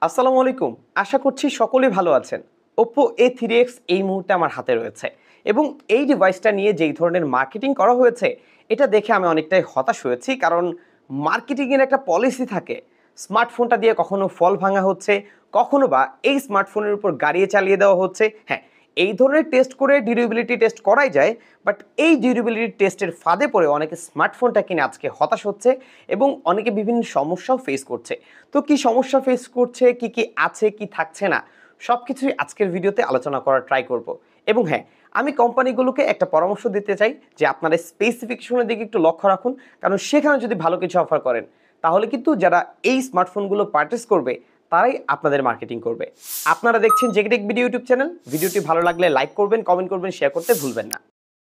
আসসালামু আলাইকুম। আশা করছি সকলেই ভালো আছেন। Oppo A3X এই মুহূর্তে আমার হাতে রয়েছে এবং এই ডিভাইসটা নিয়ে যেই ধরনের মার্কেটিং করা হয়েছে, এটা দেখে আমি অনেকটাই হতাশ হয়েছি। কারণ মার্কেটিং এর একটা পলিসি থাকে। স্মার্টফোনটা দিয়ে কখনো ফল ভাঙা হচ্ছে, কখনো বা এই স্মার্টফোনের উপর গাড়িয়ে চালিয়ে দেওয়া হচ্ছে। হ্যাঁ, এই ধরনের টেস্ট করে ডিউরেবিলিটি টেস্ট করাই যায়, বাট এই ডিউরেবিলিটি টেস্টের ফাঁদে পড়ে অনেকে স্মার্টফোনটা কিনে আজকে হতাশ হচ্ছে এবং অনেকে বিভিন্ন সমস্যাও ফেস করছে। তো কি সমস্যা ফেস করছে, কি কি আছে, কি থাকছে না, সবকিছুই আজকের ভিডিওতে আলোচনা করার ট্রাই করব। এবং হ্যাঁ, আমি কোম্পানিগুলোকে একটা পরামর্শ দিতে চাই যে আপনারা স্পেসিফিকেশনের দিকে একটু লক্ষ্য রাখুন, কারণ সেখানে যদি ভালো কিছু অফার করেন তাহলে কিন্তু যারা এই স্মার্টফোনগুলো পারচেস করবে তারাই আপনাদের মার্কেটিং করবে। আপনারা দেখছেন জেকেটেক ভিডিও ইউটিউব চ্যানেল। ভিডিওটি ভালো লাগলে লাইক করবেন, কমেন্ট করবেন, শেয়ার করতে ভুলবেন না।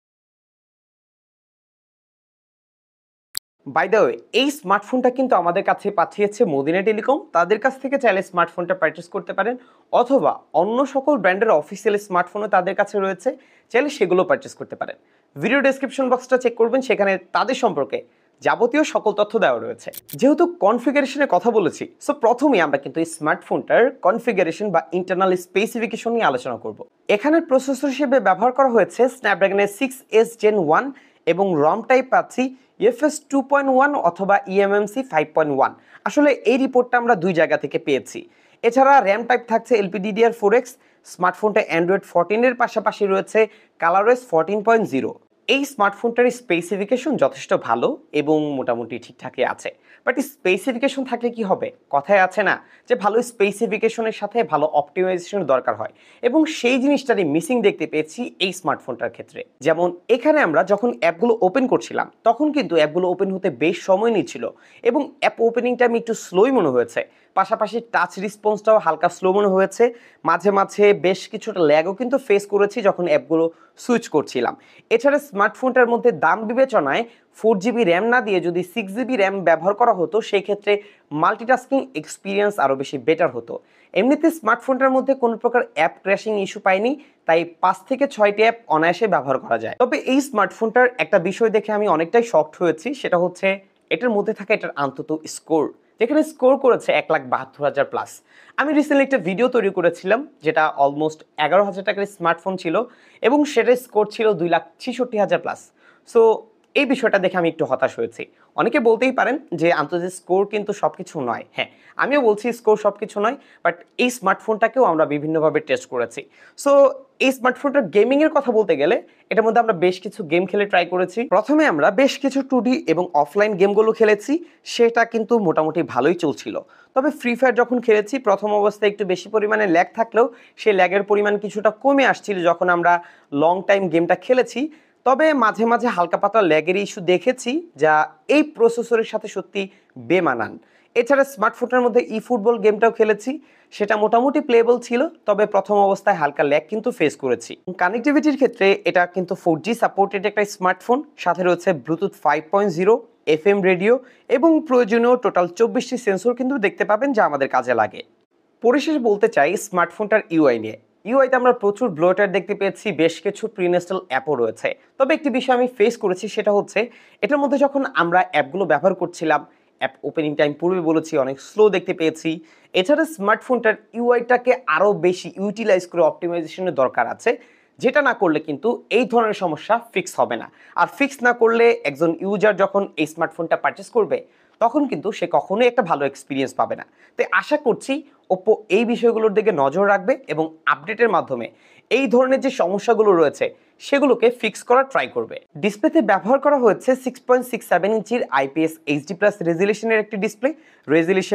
বাই দ্য ওয়ে, এই স্মার্টফোনটা কিন্তু আমাদের কাছে পাঠিয়েছে মদিনা টেলিকম। তাদের কাছ থেকে চাইলে স্মার্টফোনটা পারচেস করতে পারেন, অথবা অন্য সকল ব্র্যান্ডের অফিসিয়াল স্মার্টফোনও তাদের কাছে রয়েছে, চাইলে সেগুলো পারচেস করতে পারেন। ভিডিও ডেসক্রিপশন বক্সটা চেক করবেন, সেখানে তাদের সম্পর্কে যাবতীয় সকল তথ্য দেওয়া রয়েছে। যেহেতু কনফিগারেশনের কথা বলেছি, সো প্রথমেই আমরা কিন্তু এই স্মার্টফোনটার কনফিগারেশন বা ইন্টারনাল স্পেসিফিকেশন নিয়ে আলোচনা করব। এখানে প্রসেসর হিসেবে ব্যবহার করা হয়েছে স্ন্যাপড্রাগনের 6S Gen 1 এবং রম টাইপ পাচ্ছি UFS 2.1 অথবা eMMC 5.1। আসলে এই রিপোর্টটা আমরা দুই জায়গা থেকে পেয়েছি। এছাড়া র্যাম টাইপ থাকছে LPDDR4X। স্মার্টফোনটা অ্যান্ড্রয়েড 14 এর পাশাপাশি রয়েছে ColorOS 14.0। এই স্মার্টফোনটার স্পেসিফিকেশন যথেষ্ট ভালো এবং মোটামুটি ঠিকঠাকই আছে। বাট স্পেসিফিকেশন থাকলে কি হবে, কথায় আছে না যে ভালো স্পেসিফিকেশনের সাথে ভালো অপটিমাইজেশন দরকার হয়, এবং সেই জিনিসটারই মিসিং দেখতে পেয়েছি এই স্মার্টফোনটার ক্ষেত্রে। যেমন এখানে আমরা যখন অ্যাপগুলো ওপেন করছিলাম তখন কিন্তু অ্যাপগুলো ওপেন হতে বেশ সময় নিচ্ছিল এবং অ্যাপ ওপেনিং টাইম একটু স্লোই মনে হয়েছে। পাশাপাশি টাচ রেসপন্সটাও হালকা স্লো মনে হয়েছে। মাঝে মাঝে বেশ কিছুটা ল্যাগও কিন্তু ফেস করেছি যখন অ্যাপগুলো সুইচ করছিলাম। এছাড়া স্মার্টফোনটার মধ্যে দাম বিবেচনায় 4GB র্যাম না দিয়ে যদি 6GB র্যাম ব্যবহার করা হতো, সেই ক্ষেত্রে মাল্টিটাস্কিং এক্সপিরিয়েন্স আরও বেশি বেটার হতো। এমনিতে স্মার্টফোনটার মধ্যে কোনো প্রকার অ্যাপ ক্র্যাশিং ইস্যু পাইনি, তাই 5 থেকে 6টি অ্যাপ অনায়াসে ব্যবহার করা যায়। তবে এই স্মার্টফোনটার একটা বিষয় দেখে আমি অনেকটাই শকড হয়েছি, সেটা হচ্ছে এটার মধ্যে থাকা এটার অন্তত স্কোর, যেখানে স্কোর করেছে 1,72,000 প্লাস। আমি রিসেন্টলি একটা ভিডিও তৈরি করেছিলাম যেটা অলমোস্ট 11,000 টাকার স্মার্টফোন ছিল এবং সেটার স্কোর ছিল 2,66,000 প্লাস। সো এই বিষয়টা দেখে আমি একটু হতাশ হয়েছি। অনেকে বলতেই পারেন যে আন্তর্জাতিক স্কোর কিন্তু সবকিছু নয়। হ্যাঁ, আমিও বলছি স্কোর সবকিছু নয়, বাট এই স্মার্টফোনটাকেও আমরা বিভিন্নভাবে টেস্ট করেছি। সো এই স্মার্টফোনটার গেমিং এর কথা বলতে গেলে এটার মধ্যে আমরা বেশ কিছু গেম খেলে ট্রাই করেছি। প্রথমে আমরা বেশ কিছু 2D এবং অফলাইন গেমগুলো খেলেছি, সেটা কিন্তু মোটামুটি ভালোই চলছিল। তবে ফ্রি ফায়ার যখন খেলেছি প্রথম অবস্থায় একটু বেশি পরিমাণে ল্যাগ থাকলেও সেই ল্যাগের পরিমাণ কিছুটা কমে আসছিল যখন আমরা লং টাইম গেমটা খেলেছি। তবে মাঝে মাঝে হালকা পাতলা ল্যাগের ইস্যু দেখেছি, যা এই প্রসেসরের সাথে সত্যি বেমানান। এছাড়া স্মার্টফোনের মধ্যে ই ফুটবল গেমটাও খেলেছি, সেটা মোটামুটি প্লেয়েবল ছিল, তবে প্রথম অবস্থায় হালকা ল্যাগ কিন্তু ফেস করেছি। কানেক্টিভিটির ক্ষেত্রে এটা কিন্তু 4G সাপোর্টেড একটা স্মার্টফোন, সাথে রয়েছে ব্লুটুথ 5.0, FM রেডিও এবং প্রয়োজনীয় টোটাল 24টি সেন্সর কিন্তু দেখতে পাবেন, যা আমাদের কাজে লাগে। পরিশেষে বলতে চাই স্মার্টফোনটার ইউআই নিয়ে। ইউআইতে আমরা প্রচুর ব্লোটার দেখতে পেয়েছি, বেশ কিছু প্রিইনস্টল অ্যাপও রয়েছে। তবে একটি বিষয় আমি ফেস করেছি, সেটা হচ্ছে এটার মধ্যে যখন আমরা অ্যাপগুলো ব্যবহার করছিলাম, অ্যাপ ওপেনিং টাইম পূর্বে বলেছি অনেক স্লো দেখতে পেয়েছি। এছাড়া স্মার্টফোনটার ইউআইটাকে আরও বেশি ইউটিলাইজ করে অপটিমাইজেশনের দরকার আছে, যেটা না করলে কিন্তু এই ধরনের সমস্যা ফিক্স হবে না। আর ফিক্স না করলে একজন ইউজার যখন এই স্মার্টফোনটা পারচেস করবে তখন কিন্তু সে কখনোই একটা ভালো এক্সপিরিয়েন্স পাবে না। তাই আশা করছি ওপ্পো এই বিষয়গুলোর দিকে নজর রাখবে এবং আপডেটের মাধ্যমে এই ধরনের যে সমস্যাগুলো রয়েছে সেগুলোকে ফিক্স করার ট্রাই করবে। ডিসপ্লেতে ব্যবহার করা হয়েছে 6.67 ইঞ্চির IPS HD+ রেজুলেশনের একটি display. Resolution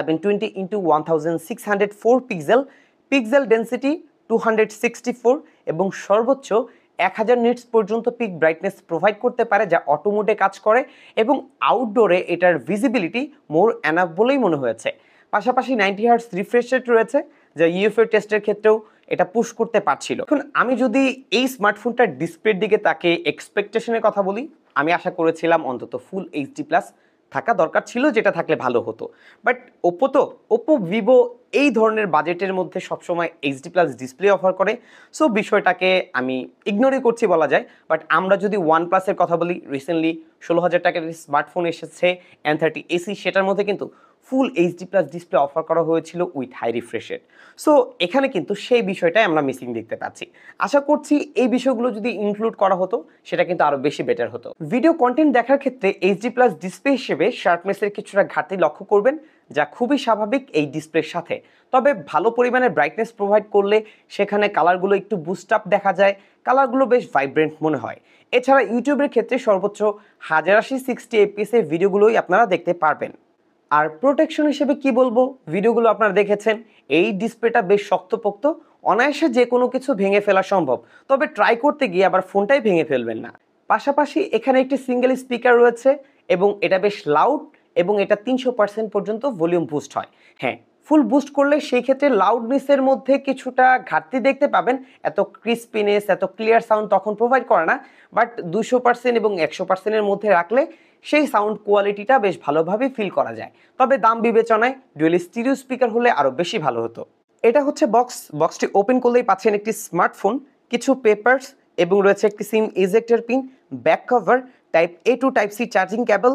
720x1604 pixel, pixel density 264 এবং সর্বোচ্চ 1000 নিটস পর্যন্ত পিক ব্রাইটনেস প্রোভাইড করতে পারে, যা অটো মোডে কাজ করে এবং আউটডোরে এটার ভিজিবিলিটি মোর এনাফ বলেই মনে হয়েছে। পাশাপাশি 90 হার্টজ রিফ্রেশ রেট রয়েছে, যা ইউএফএ টেস্টের ক্ষেত্রেও এটা পুশ করতে পারছিল। এখন আমি যদি এই স্মার্টফোনটার ডিসপ্লের দিকে তাকে এক্সপেকটেশনের কথা বলি, আমি আশা করেছিলাম অন্তত ফুল HD+ থাকা দরকার ছিল, যেটা থাকলে ভালো হতো। বাট ওপ্পো ভিভো এই ধরনের বাজেটের মধ্যে সবসময় HD+ ডিসপ্লে অফার করে, সো বিষয়টাকে আমি ইগনোরই করছি বলা যায়। বাট আমরা যদি OnePlus-এর কথা বলি, রিসেন্টলি 16,000 টাকার স্মার্টফোন এসেছে N30 AC, সেটার মধ্যে কিন্তু full HD plus display offer করা হয়েছিল উইথ হাই রিফ্রেশ। সো এখানে কিন্তু সেই বিষয়টাই আমরা মিসিং দেখতে পাচ্ছি। আশা করছি এই বিষয়গুলো যদি ইনক্লুড করা হতো সেটা কিন্তু আরো বেশি বেটার হতো। ভিডিও কন্টেন্ট দেখার ক্ষেত্রে এইচডি প্লাস ডিসপ্লে হিসেবে শার্পনেসের কিছুটা ঘাটতি লক্ষ্য করবেন, যা খুবই স্বাভাবিক এই ডিসপ্লের সাথে। তবে ভালো পরিমাণে ব্রাইটনেস প্রোভাইড করলে সেখানে কালারগুলো একটু বুস্ট আপ দেখা যায়, কালারগুলো বেশ ভাইব্রেন্ট মনে হয়। এছাড়া ইউটিউবের ক্ষেত্রে সর্বোচ্চ 1080 60 এফপিএস এর ভিডিওগুলোই আপনারা দেখতে পারবেন। আর প্রোটেকশন হিসেবে কি বলবো, ভিডিওগুলো আপনারা দেখেছেন, এই ডিসপ্লেটা বেশ শক্তপোক্ত, অনায়াসে যে কোনো কিছু ভেঙে ফেলা সম্ভব। তবে ট্রাই করতে গিয়ে আবার ফোনটাই ভেঙে ফেলবেন না। পাশাপাশি এখানে একটি সিঙ্গেল স্পিকার রয়েছে এবং এটা বেশ লাউড এবং এটা 300% পর্যন্ত ভলিউম বুস্ট হয়। হ্যাঁ, ফুল বুস্ট করলে সেই ক্ষেত্রে লাউডনেসের মধ্যে কিছুটা ঘাটতি দেখতে পাবেন, এত ক্রিস্পিনেস এত ক্লিয়ার সাউন্ড তখন প্রোভাইড করে না। বাট 200% এবং 100%-এর মধ্যে রাখলে সেই সাউন্ড কোয়ালিটিটা বেশ ভালোভাবে ফিল করা যায়। তবে দাম বিবেচনায় ডুয়েল স্টিরিও স্পিকার হলে আরও বেশি ভালো হতো। এটা হচ্ছে বক্সটি ওপেন করলেই পাচ্ছেন একটি স্মার্টফোন, কিছু পেপারস এবং রয়েছে একটি SIM ejector pin, back cover, type A to type C charging cable,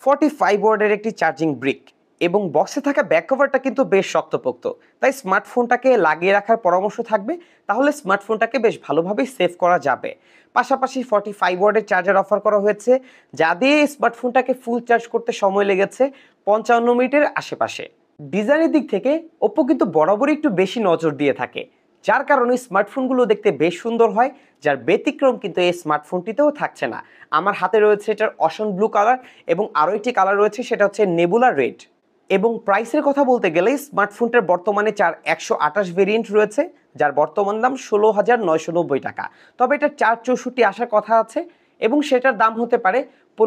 45 ওয়াটের একটি চার্জিং ব্রিক এবং বক্সে থাকা ব্যাক কভারটা কিন্তু বেশ শক্তপোক্ত, তাই স্মার্টফোনটাকে লাগিয়ে রাখার পরামর্শ থাকবে, তাহলে স্মার্টফোনটাকে বেশ ভালোভাবে সেভ করা যাবে। পাশাপাশি 45 ওয়াটের চার্জার অফার করা হয়েছে, যা দিয়ে স্মার্টফোনটাকে ফুল চার্জ করতে সময় লেগেছে 55 মিনিটের আশেপাশে। ডিজাইনের দিক থেকে ওপ্পো কিন্তু বরাবরই একটু বেশি নজর দিয়ে থাকে, যার কারণে স্মার্টফোনগুলো দেখতে বেশ সুন্দর হয়, যার ব্যতিক্রম কিন্তু এই স্মার্টফোনটিতেও থাকছে না। আমার হাতে রয়েছে এটার অশন ব্লু কালার এবং আরও একটি কালার রয়েছে, সেটা হচ্ছে নেবুলা রেড। এবং প্রাইসের কথা বলতে গেলে স্মার্টফোনটার বর্তমানে 128 ভেরিয়েন্ট রয়েছে, যার বর্তমান দাম 16,990 টাকা। তবে এটা 464 আসার কথা আছে এবং সেটার দাম হতে পারে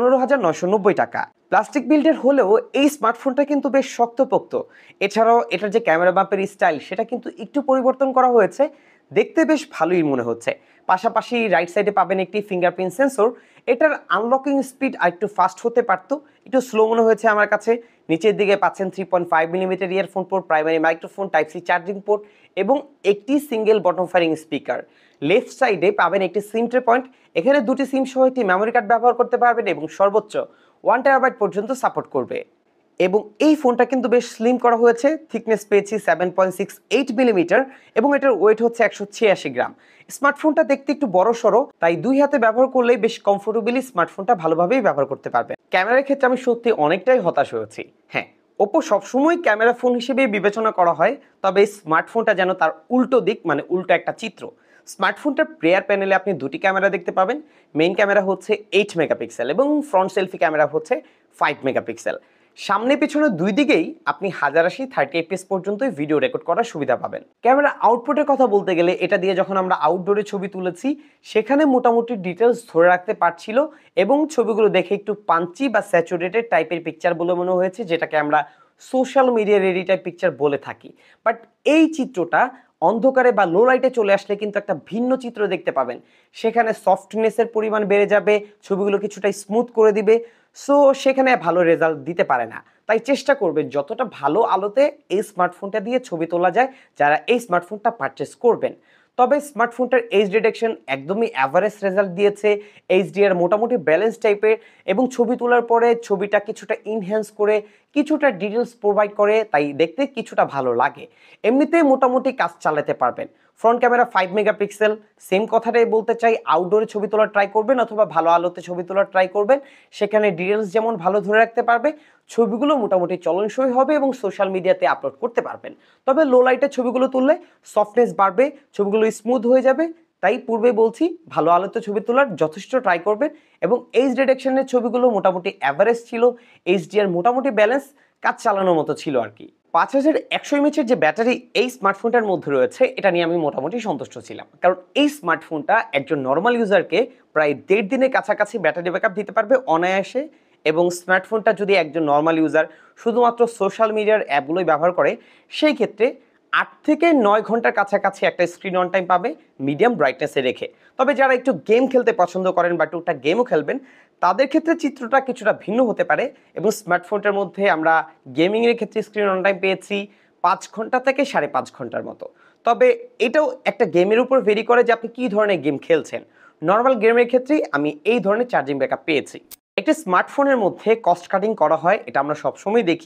15,990 টাকা। প্লাস্টিক বিল্ডের হলেও এই স্মার্টফোনটা কিন্তু বেশ শক্তপোক্ত। এছাড়াও এটার যে ক্যামেরা বাম্পের স্টাইল সেটা কিন্তু একটু পরিবর্তন করা হয়েছে, দেখতে বেশ ভালোই মনে হচ্ছে। পাশাপাশি রাইট সাইডে পাবেন একটি ফিঙ্গারপ্রিন্ট সেন্সর। এটার আনলকিং স্পিড আরেকটু ফাস্ট হতে পারতো, একটু স্লো মনে হয়েছে আমার কাছে। নিচের দিকে পাচ্ছেন 3.5 millimetre earphone port, primary microphone, type C charging port এবং একটি single bottom firing speaker. Left সাইডে পাবেন একটি সিম ট্রে পয়েন্ট, এখানে দুটি সিম সহ একটি মেমোরি কার্ড ব্যবহার করতে পারবেন এবং সর্বোচ্চ 1 টেরাবাইট পর্যন্ত সাপোর্ট করবে। এবং এই ফোনটা কিন্তু বেশ স্লিম করা হয়েছে, থিকনেস পেয়েছি 7.68 মিলিমিটার এবং এটার ওয়েট হচ্ছে 186 গ্রাম। স্মার্টফোনটা দেখতে একটু বড় সড়ো, তাই দুই হাতে ব্যবহার করলেই বেশ কমফোর্টেবলি স্মার্টফোনটা ভালোভাবেই ব্যবহার করতে পারবেন। ক্যামেরার ক্ষেত্রে আমি সত্যি অনেকটাই হতাশ হয়েছি। হ্যাঁ, ওপ্পো সবসময় ক্যামেরা ফোন হিসেবে বিবেচনা করা হয়, তবে এই স্মার্টফোনটা যেন তার উল্টো দিক, মানে উল্টো একটা চিত্র। স্মার্টফোনটার রেয়ার প্যানেলে আপনি দুটি ক্যামেরা দেখতে পাবেন, মেইন ক্যামেরা হচ্ছে 8 মেগাপিক্সেল এবং ফ্রন্ট সেলফি ক্যামেরা হচ্ছে 5 মেগাপিক্সেল। সামনে পেছনে দুই দিকেই আপনি 1080 30 এফপিএস পর্যন্তই ভিডিও রেকর্ড করার সুবিধা পাবেন। ক্যামেরা আউটপুটের কথা বলতে গেলে এটা দিয়ে যখন আমরা আউটডোরে ছবি তুলেছি সেখানে মোটামুটি ডিটেলস ধরে রাখতে পারছিল এবং ছবিগুলো দেখে একটু পাঞ্চি বা স্যাচুরেটেড টাইপের পিকচার বলে মনে হয়েছে, যেটাকে আমরা social media ready type picture বলে থাকি। বাট এই চিত্রটা অন্ধকারে বা লো লাইটে চলে আসলে কিন্তু একটা ভিন্ন চিত্র দেখতে পাবেন। সেখানে সফটনেসের পরিমাণ বেড়ে যাবে, ছবিগুলো কিছুটা স্মুথ করে দিবে, সো সেখানে ভালো রেজাল্ট দিতে পারে না। তাই চেষ্টা করবেন যতটা ভালো আলোতে এই স্মার্টফোনটা দিয়ে ছবি তোলা যায় যারা এই স্মার্টফোনটা পারচেস করবেন। তবে স্মার্টফোনটার এজ ডিটেকশন একদমই অ্যাভারেজ রেজাল্ট দিয়েছে, এইচডিআর মোটামুটি ব্যালেন্স টাইপের এবং ছবি তোলার পরে ছবিটা কিছুটা ইনহ্যান্স করে কিছুটা ডিটেলস প্রোভাইড করে, তাই দেখতে কিছুটা ভালো লাগে। এমনিতেই মোটামুটি কাজ চালাতে পারবেন। ফ্রন্ট ক্যামেরা 5 মেগাপিক্সেল, সেম কথাটাই বলতে চাই, আউটডোরে ছবি তোলার ট্রাই করবেন অথবা ভালো আলোতে ছবি তোলার ট্রাই করবেন, সেখানে ডিটেলস যেমন ভালো ধরে রাখতে পারবে, ছবিগুলো মোটামুটি চলনসই হবে এবং সোশ্যাল মিডিয়াতে আপলোড করতে পারবেন। তবে লো লাইটে ছবিগুলো তুললে সফটনেস বাড়বে, ছবিগুলো স্মুথ হয়ে যাবে। তাই পূর্বে বলছি ভালো আলোতে ছবি তোলার যথেষ্ট ট্রাই করবেন এবং এইচ ডিটেকশনের ছবিগুলো মোটামুটি অ্যাভারেজ ছিল, এইচডিআর মোটামুটি ব্যালেন্স, কাজ চালানোর মতো ছিল আর কি। 5100 এমএচের যে ব্যাটারি এই স্মার্টফোনটার মধ্যে রয়েছে এটা নিয়ে আমি মোটামুটি সন্তুষ্ট ছিলাম, কারণ এই স্মার্টফোনটা একজন নর্মাল ইউজারকে প্রায় 1.5 দিনের কাছাকাছি ব্যাটারি ব্যাকআপ দিতে পারবে অনায়াসে। এবং স্মার্টফোনটা যদি একজন নর্মাল ইউজার শুধুমাত্র সোশ্যাল মিডিয়ার অ্যাপগুলোই ব্যবহার করে, সেই ক্ষেত্রে 8 থেকে 9 ঘন্টার কাছাকাছি একটা স্ক্রিন অন টাইম পাবে মিডিয়াম ব্রাইটনেসে রেখে। তবে যারা একটু গেম খেলতে পছন্দ করেন বা টুকটাক গেমও খেলবেন, তাদের ক্ষেত্রে চিত্রটা কিছুটা ভিন্ন হতে পারে এবং স্মার্টফোনটার মধ্যে আমরা গেমিংয়ের ক্ষেত্রে স্ক্রিন অন টাইম পেয়েছি 5 ঘন্টা থেকে 5.5 ঘন্টার মতো। তবে এটাও একটা গেমের উপর ভেরি করে যে আপনি কী ধরনের গেম খেলছেন। নর্মাল গেমের ক্ষেত্রেই আমি এই ধরনের চার্জিং ব্যাকআপ পেয়েছি। একটি স্মার্টফোনের মধ্যে কস্ট কাটিং করা হয়, এটা আমরা সবসময় দেখি।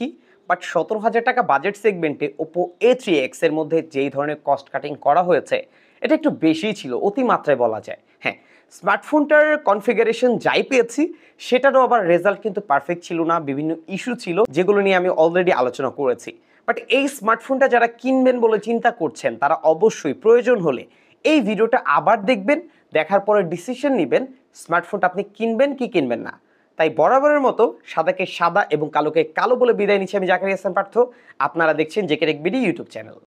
বাট 17,000 টাকা বাজেট সেগমেন্টে ওপো A3X এর মধ্যে যেই ধরনের কস্ট কাটিং করা হয়েছে এটা একটু বেশিই ছিল, অতিমাত্রায় বলা যায়। হ্যাঁ, স্মার্টফোনটার কনফিগারেশন যাই পেয়েছি সেটারও আবার রেজাল্ট কিন্তু পারফেক্ট ছিল না, বিভিন্ন ইস্যু ছিল যেগুলো নিয়ে আমি অলরেডি আলোচনা করেছি। বাট এই স্মার্টফোনটা যারা কিনবেন বলে চিন্তা করছেন তারা অবশ্যই প্রয়োজন হলে এই ভিডিওটা আবার দেখবেন, দেখার পরে ডিসিশন নেবেন স্মার্টফোনটা আপনি কিনবেন কি কিনবেন না। তাই বরাবরের মতো সাদাকে সাদা এবং কালোকে কালো বলে বিদায় নিচ্ছি আমি জাকারিয়া হাসান পার্থ। আপনারা দেখছেন JK tech BD YouTube channel.